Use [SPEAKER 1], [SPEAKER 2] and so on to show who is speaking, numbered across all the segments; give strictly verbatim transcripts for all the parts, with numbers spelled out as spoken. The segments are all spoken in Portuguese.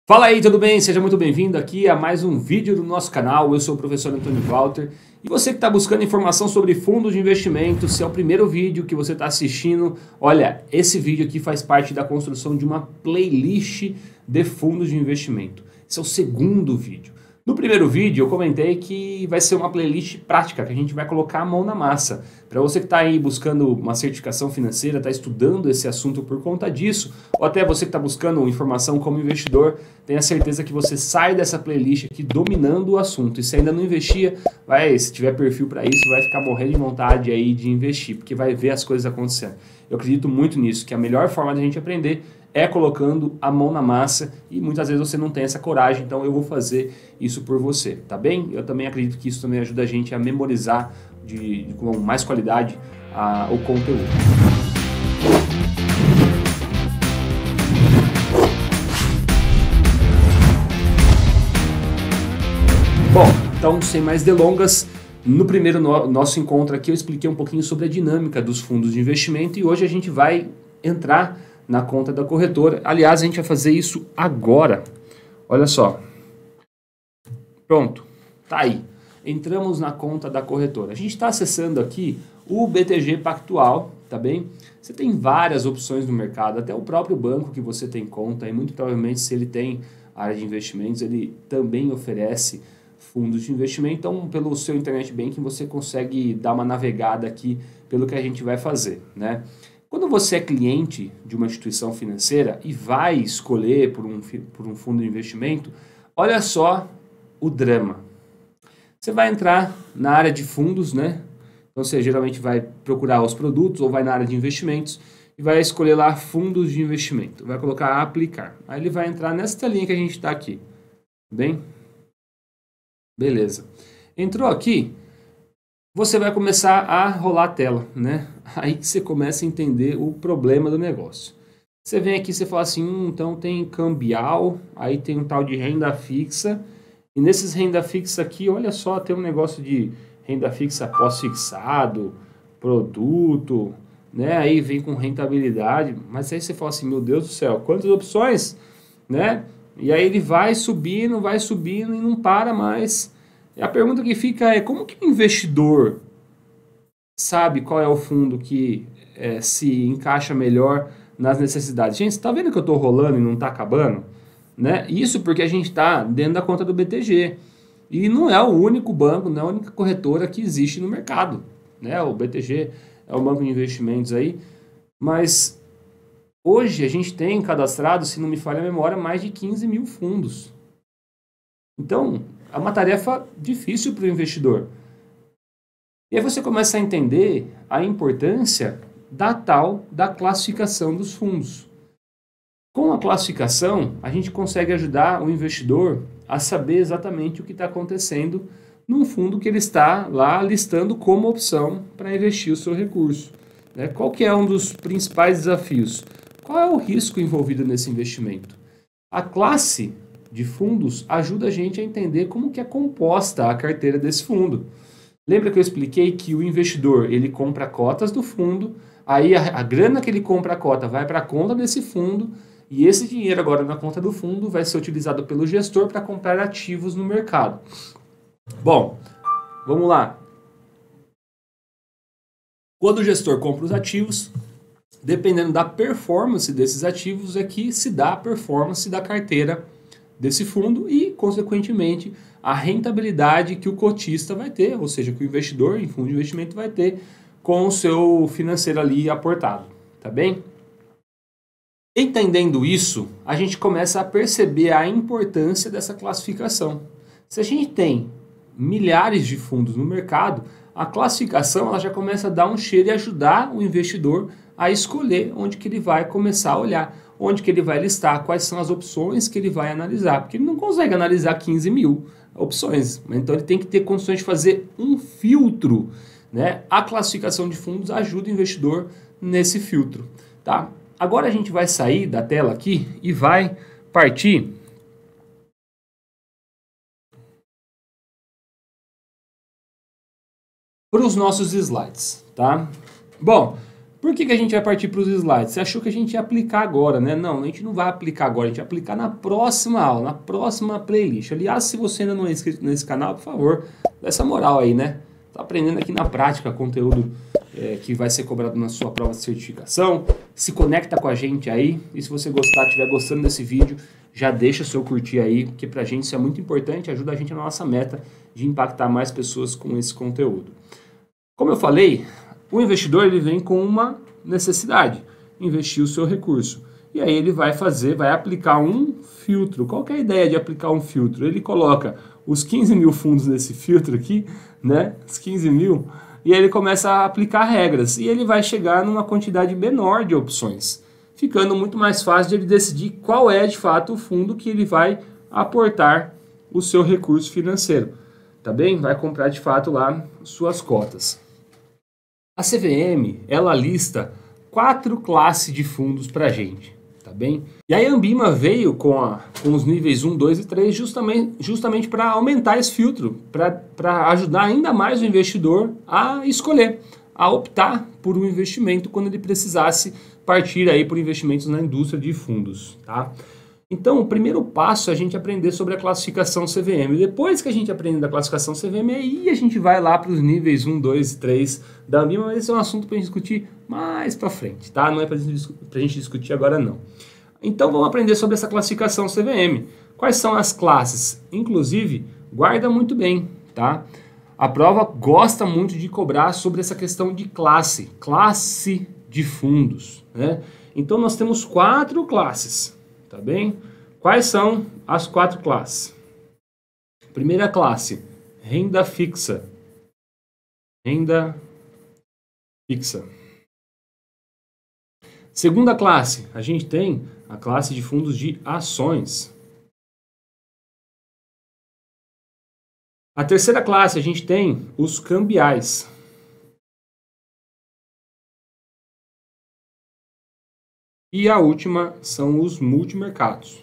[SPEAKER 1] Fala aí, tudo bem? Seja muito bem-vindo aqui a mais um vídeo do nosso canal. Eu sou o professor Antônio Walter e você que está buscando informação sobre fundos de investimento, se é o primeiro vídeo que você está assistindo, olha, esse vídeo aqui faz parte da construção de uma playlist de fundos de investimento. Esse é o segundo vídeo. No primeiro vídeo eu comentei que vai ser uma playlist prática, que a gente vai colocar a mão na massa. Para você que está aí buscando uma certificação financeira, está estudando esse assunto por conta disso, ou até você que está buscando informação como investidor, tenha certeza que você sai dessa playlist aqui dominando o assunto. E se ainda não investia, vai, se tiver perfil para isso, vai ficar morrendo de vontade aí de investir, porque vai ver as coisas acontecendo. Eu acredito muito nisso, que a melhor forma de a gente aprender é colocando a mão na massa e muitas vezes você não tem essa coragem, então eu vou fazer isso por você, tá bem? Eu também acredito que isso também ajuda a gente a memorizar de, de com mais qualidade a, o conteúdo. Bom, então sem mais delongas, no primeiro no, nosso encontro aqui eu expliquei um pouquinho sobre a dinâmica dos fundos de investimento e hoje a gente vai entrar na conta da corretora. Aliás, a gente vai fazer isso agora. Olha só. Pronto, tá aí. Entramos na conta da corretora. A gente está acessando aqui o B T G Pactual, tá bem? Você tem várias opções no mercado, até o próprio banco que você tem conta, e muito provavelmente se ele tem área de investimentos, ele também oferece fundos de investimento. Então, pelo seu internet banking, você consegue dar uma navegada aqui pelo que a gente vai fazer, né? Quando você é cliente de uma instituição financeira e vai escolher por um, por um fundo de investimento, olha só o drama. Você vai entrar na área de fundos, né? Então você geralmente vai procurar os produtos ou vai na área de investimentos e vai escolher lá fundos de investimento. Vai colocar aplicar. Aí ele vai entrar nessa telinha que a gente está aqui. Bem? Beleza. Entrou aqui, você vai começar a rolar a tela, né? Aí que você começa a entender o problema do negócio. Você vem aqui e você fala assim, hum, então tem cambial, aí tem um tal de renda fixa, e nesses renda fixa aqui, olha só, tem um negócio de renda fixa pós-fixado, produto, né? Aí vem com rentabilidade, mas aí você fala assim, meu Deus do céu, quantas opções, né? E aí ele vai subindo, vai subindo e não para mais. E a pergunta que fica é, como que o investidor sabe qual é o fundo que é, se encaixa melhor nas necessidades? Gente, você está vendo que eu estou rolando e não está acabando? Né? Isso porque a gente está dentro da conta do B T G. E não é o único banco, não é a única corretora que existe no mercado. Né? O B T G é o banco de investimentos aí. Mas hoje a gente tem cadastrado, se não me falha a memória, mais de quinze mil fundos. Então, é uma tarefa difícil para o investidor. E aí você começa a entender a importância da tal da classificação dos fundos. Com a classificação, a gente consegue ajudar o investidor a saber exatamente o que está acontecendo num fundo que ele está lá listando como opção para investir o seu recurso. Né? Qual que é um dos principais desafios? Qual é o risco envolvido nesse investimento? A classe de fundos ajuda a gente a entender como que é composta a carteira desse fundo. Lembra que eu expliquei que o investidor ele compra cotas do fundo, aí a, a grana que ele compra a cota vai para a conta desse fundo e esse dinheiro agora na conta do fundo vai ser utilizado pelo gestor para comprar ativos no mercado. Bom, vamos lá. Quando o gestor compra os ativos, dependendo da performance desses ativos, é que se dá a performance da carteira desse fundo e, consequentemente, a rentabilidade que o cotista vai ter, ou seja, que o investidor em fundo de investimento vai ter com o seu financeiro ali aportado, tá bem? Entendendo isso, a gente começa a perceber a importância dessa classificação. Se a gente tem milhares de fundos no mercado, a classificação ela já começa a dar um cheiro e ajudar o investidor a escolher onde que ele vai começar a olhar, onde que ele vai listar, quais são as opções que ele vai analisar, porque ele não consegue analisar quinze mil opções, então ele tem que ter condições de fazer um filtro, né? A classificação de fundos ajuda o investidor nesse filtro, tá? Agora a gente vai sair da tela aqui e vai partir para os nossos slides, tá? Bom, Por que, que a gente vai partir para os slides? Você achou que a gente ia aplicar agora, né? Não, a gente não vai aplicar agora, a gente vai aplicar na próxima aula, na próxima playlist. Aliás, se você ainda não é inscrito nesse canal, por favor, dá essa moral aí, né? Tá aprendendo aqui na prática conteúdo é, que vai ser cobrado na sua prova de certificação. Se conecta com a gente aí. E se você gostar, estiver gostando desse vídeo, já deixa o seu curtir aí, porque pra gente isso é muito importante, ajuda a gente na nossa meta de impactar mais pessoas com esse conteúdo. Como eu falei, o investidor ele vem com uma necessidade, investir o seu recurso. E aí ele vai fazer, vai aplicar um filtro. Qual que é a ideia de aplicar um filtro? Ele coloca os quinze mil fundos nesse filtro aqui, né? Os quinze mil, e aí ele começa a aplicar regras. E ele vai chegar numa quantidade menor de opções, ficando muito mais fácil de ele decidir qual é de fato o fundo que ele vai aportar o seu recurso financeiro. Tá bem? Vai comprar de fato lá suas cotas. A C V M, ela lista quatro classes de fundos para a gente, tá bem? E a Ambima veio com, a, com os níveis um, dois e três justamente, justamente para aumentar esse filtro, para ajudar ainda mais o investidor a escolher, a optar por um investimento quando ele precisasse partir aí por investimentos na indústria de fundos, tá? Então, o primeiro passo é a gente aprender sobre a classificação C V M. Depois que a gente aprende da classificação C V M, aí a gente vai lá para os níveis um, dois e três da Ambima, mas esse é um assunto para a gente discutir mais para frente, tá? Não é para a gente discutir agora, não. Então, vamos aprender sobre essa classificação C V M. Quais são as classes? Inclusive, guarda muito bem, tá? A prova gosta muito de cobrar sobre essa questão de classe, classe de fundos, né? Então, nós temos quatro classes. Tá bem? Quais são as quatro classes? Primeira classe, renda fixa. Renda fixa. Segunda classe, a gente tem a classe de fundos de ações. A terceira classe, a gente tem os cambiais. E a última são os multimercados.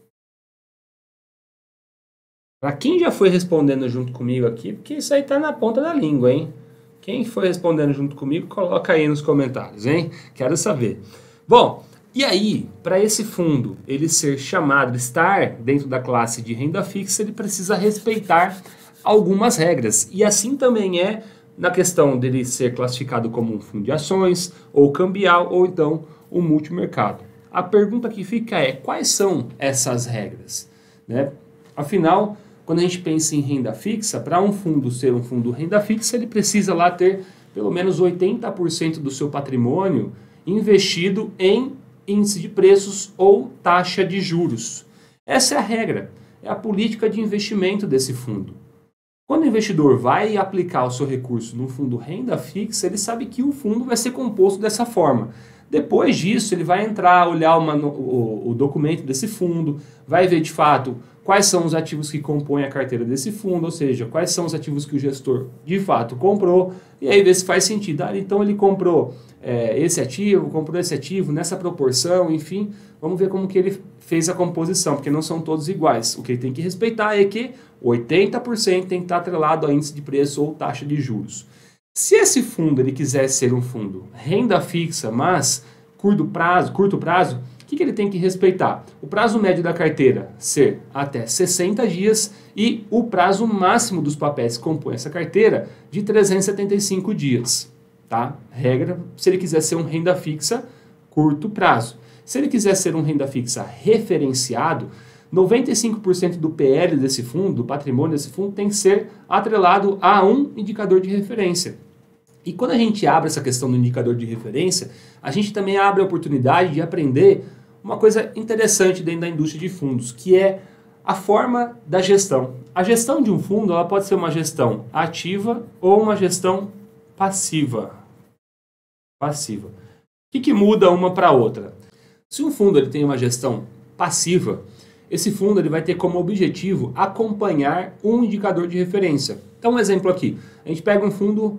[SPEAKER 1] Para quem já foi respondendo junto comigo aqui, porque isso aí tá na ponta da língua, hein? Quem foi respondendo junto comigo, coloca aí nos comentários, hein? Quero saber. Bom, e aí, para esse fundo ele ser chamado, estar dentro da classe de renda fixa, ele precisa respeitar algumas regras. E assim também é na questão dele ser classificado como um fundo de ações, ou cambial, ou então o multimercado. A pergunta que fica é, quais são essas regras? Né? Afinal, quando a gente pensa em renda fixa, para um fundo ser um fundo renda fixa, ele precisa lá ter pelo menos oitenta por cento do seu patrimônio investido em índice de preços ou taxa de juros. Essa é a regra, é a política de investimento desse fundo. Quando o investidor vai aplicar o seu recurso no fundo renda fixa, ele sabe que o fundo vai ser composto dessa forma. Depois disso, ele vai entrar, olhar uma, o, o documento desse fundo, vai ver de fato quais são os ativos que compõem a carteira desse fundo, ou seja, quais são os ativos que o gestor de fato comprou, e aí ver se faz sentido. Ah, então ele comprou é, esse ativo, comprou esse ativo nessa proporção, enfim, vamos ver como que ele fez a composição, porque não são todos iguais. O que ele tem que respeitar é que oitenta por cento tem que estar atrelado a índice de preço ou taxa de juros. Se esse fundo ele quiser ser um fundo renda fixa, mas curto prazo, curto prazo, o que, que ele tem que respeitar? O prazo médio da carteira ser até sessenta dias e o prazo máximo dos papéis que compõem essa carteira de trezentos e setenta e cinco dias. Tá? Regra, se ele quiser ser um renda fixa, curto prazo. Se ele quiser ser um renda fixa referenciado, noventa e cinco por cento do P L desse fundo, do patrimônio desse fundo, tem que ser atrelado a um indicador de referência. E quando a gente abre essa questão do indicador de referência, a gente também abre a oportunidade de aprender uma coisa interessante dentro da indústria de fundos, que é a forma da gestão. A gestão de um fundo ela pode ser uma gestão ativa ou uma gestão passiva. Passiva. O que, que muda uma para outra? Se um fundo ele tem uma gestão passiva, esse fundo ele vai ter como objetivo acompanhar um indicador de referência. Então, um exemplo aqui. A gente pega um fundo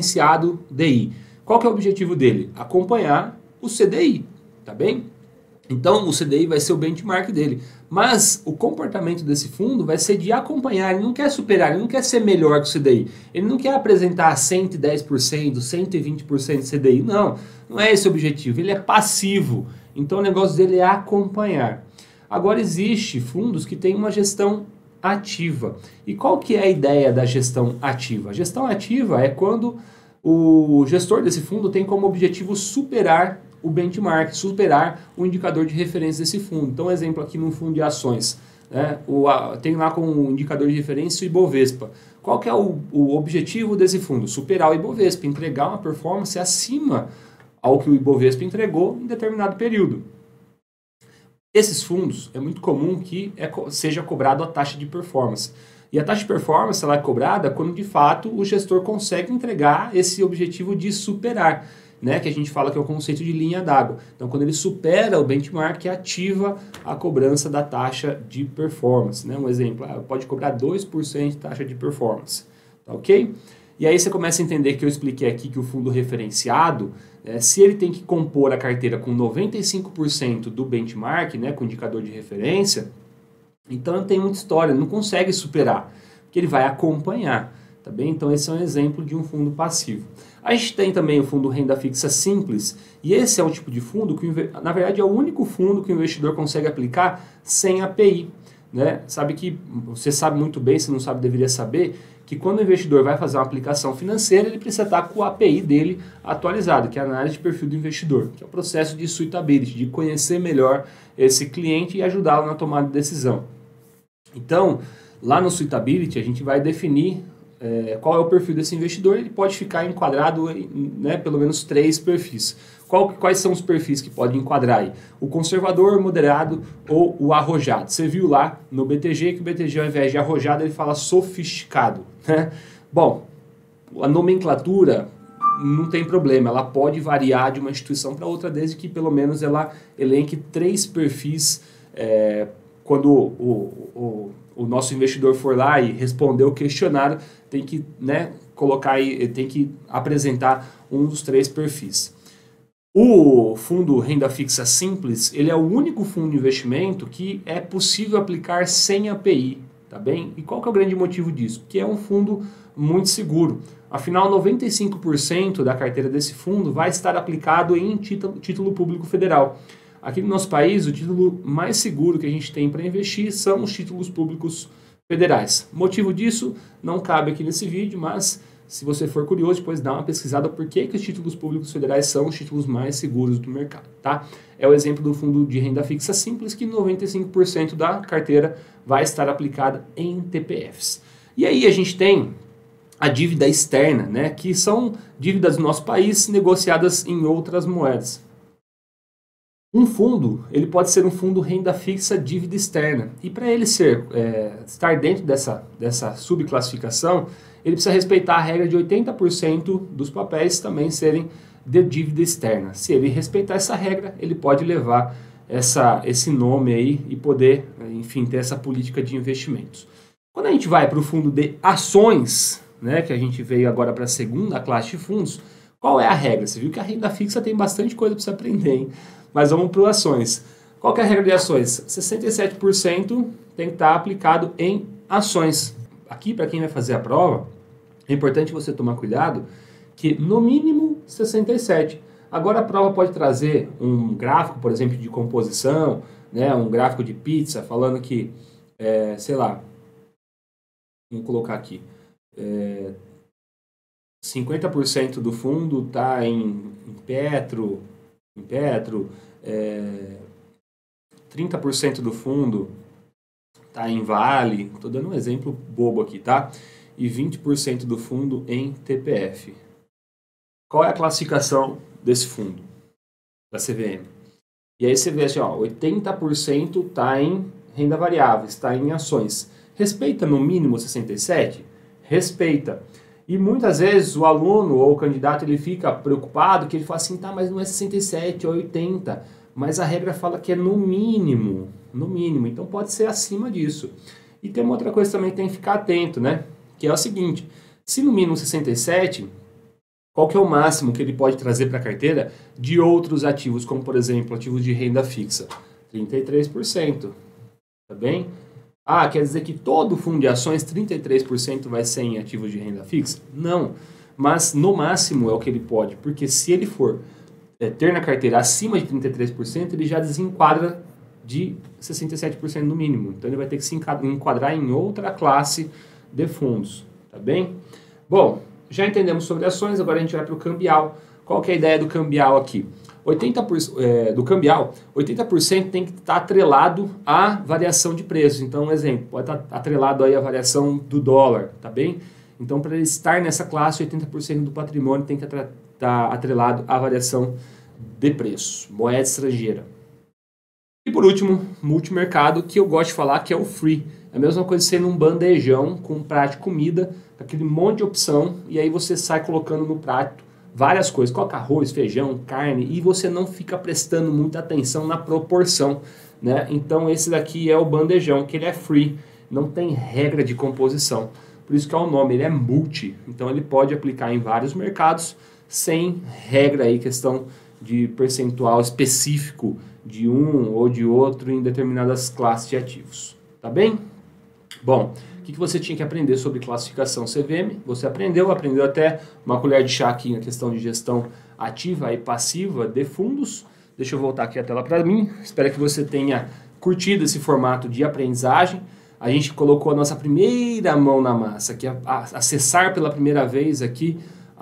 [SPEAKER 1] referenciado D I. Qual que é o objetivo dele? Acompanhar o C D I, tá bem? Então, o C D I vai ser o benchmark dele. Mas o comportamento desse fundo vai ser de acompanhar. Ele não quer superar, ele não quer ser melhor que o C D I. Ele não quer apresentar cento e dez por cento, cento e vinte por cento de C D I. Não, não é esse o objetivo. Ele é passivo. Então, o negócio dele é acompanhar. Agora, existe fundos que têm uma gestão ativa. E qual que é a ideia da gestão ativa? A gestão ativa é quando o gestor desse fundo tem como objetivo superar o benchmark, superar o indicador de referência desse fundo. Então, exemplo aqui no fundo de ações, né? o, a, tem lá como indicador de referência o Ibovespa. Qual que é o, o objetivo desse fundo? Superar o Ibovespa, entregar uma performance acima ao que o Ibovespa entregou em determinado período. Esses fundos, é muito comum que é, seja cobrado a taxa de performance. E a taxa de performance ela é cobrada quando, de fato, o gestor consegue entregar esse objetivo de superar, né, que a gente fala que é o conceito de linha d'água. Então, quando ele supera o benchmark, ativa a cobrança da taxa de performance. Né? Um exemplo, ah, pode cobrar dois por cento de taxa de performance. Tá ok? E aí você começa a entender que eu expliquei aqui que o fundo referenciado, é, se ele tem que compor a carteira com noventa e cinco por cento do benchmark, né, com indicador de referência, então não tem muita história, não consegue superar, porque ele vai acompanhar. Tá bem? Então esse é um exemplo de um fundo passivo. A gente tem também o fundo renda fixa simples, e esse é um tipo de fundo que, na verdade, é o único fundo que o investidor consegue aplicar sem A P I. Né? Sabe que, você sabe muito bem, se não sabe, deveria saber, que quando o investidor vai fazer uma aplicação financeira, ele precisa estar com o A P I dele atualizado, que é a análise de perfil do investidor, que é o processo de suitability, de conhecer melhor esse cliente e ajudá-lo na tomada de decisão. Então, lá no suitability, a gente vai definir É, qual é o perfil desse investidor. Ele pode ficar enquadrado em, né, pelo menos três perfis. Qual, quais são os perfis que podem enquadrar aí? O conservador, moderado ou o arrojado. Você viu lá no B T G que o B T G, ao invés de arrojado, ele fala sofisticado. Né? Bom, a nomenclatura não tem problema, ela pode variar de uma instituição para outra, desde que pelo menos ela elenque três perfis. É, quando o, o, o nosso investidor for lá e responder o questionário, tem que, né, colocar aí, tem que apresentar um dos três perfis. O fundo renda fixa simples, ele é o único fundo de investimento que é possível aplicar sem A P I, tá bem? E qual que é o grande motivo disso? Que é um fundo muito seguro. Afinal, noventa e cinco por cento da carteira desse fundo vai estar aplicado em título, título público federal. Aqui no nosso país, o título mais seguro que a gente tem para investir são os títulos públicos federais. O motivo disso não cabe aqui nesse vídeo, mas se você for curioso, depois dá uma pesquisada por que, que os títulos públicos federais são os títulos mais seguros do mercado. Tá? É o exemplo do fundo de renda fixa simples, que noventa e cinco por cento da carteira vai estar aplicada em T P Fs. E aí a gente tem a dívida externa, né, que são dívidas do nosso país negociadas em outras moedas. Um fundo, ele pode ser um fundo renda fixa dívida externa. E para ele ser, é, estar dentro dessa, dessa subclassificação, ele precisa respeitar a regra de oitenta por cento dos papéis também serem de dívida externa. Se ele respeitar essa regra, ele pode levar essa, esse nome aí e poder, enfim, ter essa política de investimentos. Quando a gente vai para o fundo de ações, né, que a gente veio agora para a segunda classe de fundos, qual é a regra? Você viu que a renda fixa tem bastante coisa para você aprender, hein? Mas vamos para ações. Qual que é a regra de ações? sessenta e sete por cento tem que estar aplicado em ações. Aqui, para quem vai fazer a prova, é importante você tomar cuidado que no mínimo sessenta e sete por cento. Agora a prova pode trazer um gráfico, por exemplo, de composição, né, um gráfico de pizza, falando que, é, sei lá, vamos colocar aqui, é, cinquenta por cento do fundo está em, em Petro, em Petro, é, trinta por cento do fundo está em Vale, estou dando um exemplo bobo aqui, tá? E vinte por cento do fundo em T P F. Qual é a classificação desse fundo, da C V M? E aí você vê assim, ó, oitenta por cento está em renda variável, está em ações. Respeita no mínimo sessenta e sete por cento? Respeita. E muitas vezes o aluno ou o candidato ele fica preocupado, que ele fala assim, tá, mas não é sessenta e sete, é oitenta. Mas a regra fala que é no mínimo, no mínimo. Então pode ser acima disso. E tem uma outra coisa também que tem que ficar atento, né? Que é o seguinte, se no mínimo sessenta e sete, qual que é o máximo que ele pode trazer para a carteira de outros ativos, como por exemplo, ativos de renda fixa? trinta e três por cento, tá bem? Ah, quer dizer que todo fundo de ações, trinta e três por cento vai ser em ativos de renda fixa? Não, mas no máximo é o que ele pode, porque se ele for é, ter na carteira acima de trinta e três por cento, ele já desenquadra de sessenta e sete por cento no mínimo. Então ele vai ter que se enquadrar em outra classe de fundos, tá bem? Bom, já entendemos sobre ações, agora a gente vai para o cambial. Qual que é a ideia do cambial aqui? oitenta por cento é, do cambial, oitenta por cento tem que estar atrelado à variação de preços. Então, um exemplo, pode estar atrelado aí à variação do dólar, tá bem? Então, para ele estar nessa classe, oitenta por cento do patrimônio tem que estar atrelado à variação de preço, moeda estrangeira. E por último, multimercado, que eu gosto de falar que é o free. É a mesma coisa sendo um bandejão com um prato de comida, aquele monte de opção, e aí você sai colocando no prato várias coisas, coloca arroz, feijão, carne, e você não fica prestando muita atenção na proporção, né? Então esse daqui é o bandejão, que ele é free, não tem regra de composição, por isso que é o nome, ele é multi, então ele pode aplicar em vários mercados, sem regra aí, questão de percentual específico de um ou de outro em determinadas classes de ativos, tá bem? Bom, o que você tinha que aprender sobre classificação C V M? Você aprendeu, aprendeu até uma colher de chá aqui na questão de gestão ativa e passiva de fundos. Deixa eu voltar aqui a tela para mim. Espero que você tenha curtido esse formato de aprendizagem. A gente colocou a nossa primeira mão na massa, que é acessar pela primeira vez aqui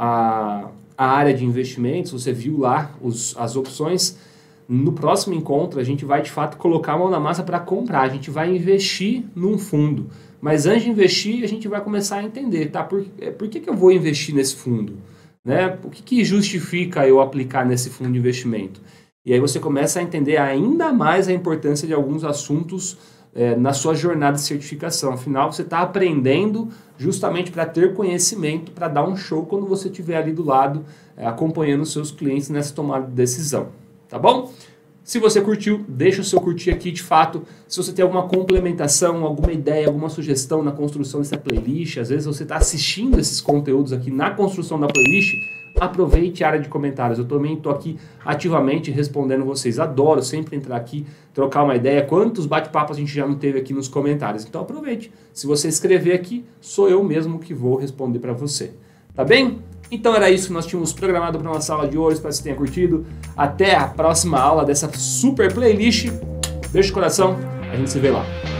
[SPEAKER 1] a, a área de investimentos. Você viu lá os, as opções. No próximo encontro, a gente vai de fato colocar a mão na massa para comprar. A gente vai investir num fundo. Mas antes de investir, a gente vai começar a entender, tá? Por, por que, que eu vou investir nesse fundo? Né? O que, que justifica eu aplicar nesse fundo de investimento? E aí você começa a entender ainda mais a importância de alguns assuntos é, na sua jornada de certificação. Afinal, você está aprendendo justamente para ter conhecimento, para dar um show quando você estiver ali do lado, é, acompanhando os seus clientes nessa tomada de decisão. Tá bom? Se você curtiu, deixa o seu curtir aqui de fato. Se você tem alguma complementação, alguma ideia, alguma sugestão na construção dessa playlist, às vezes você está assistindo esses conteúdos aqui na construção da playlist, aproveite a área de comentários. Eu também estou aqui ativamente respondendo vocês. Adoro sempre entrar aqui, trocar uma ideia. Quantos bate-papos a gente já não teve aqui nos comentários. Então aproveite. Se você escrever aqui, sou eu mesmo que vou responder para você. Tá bem? Então era isso que nós tínhamos programado para a nossa aula de hoje. Espero que você tenha curtido. Até a próxima aula dessa super playlist. Beijo de coração. A gente se vê lá.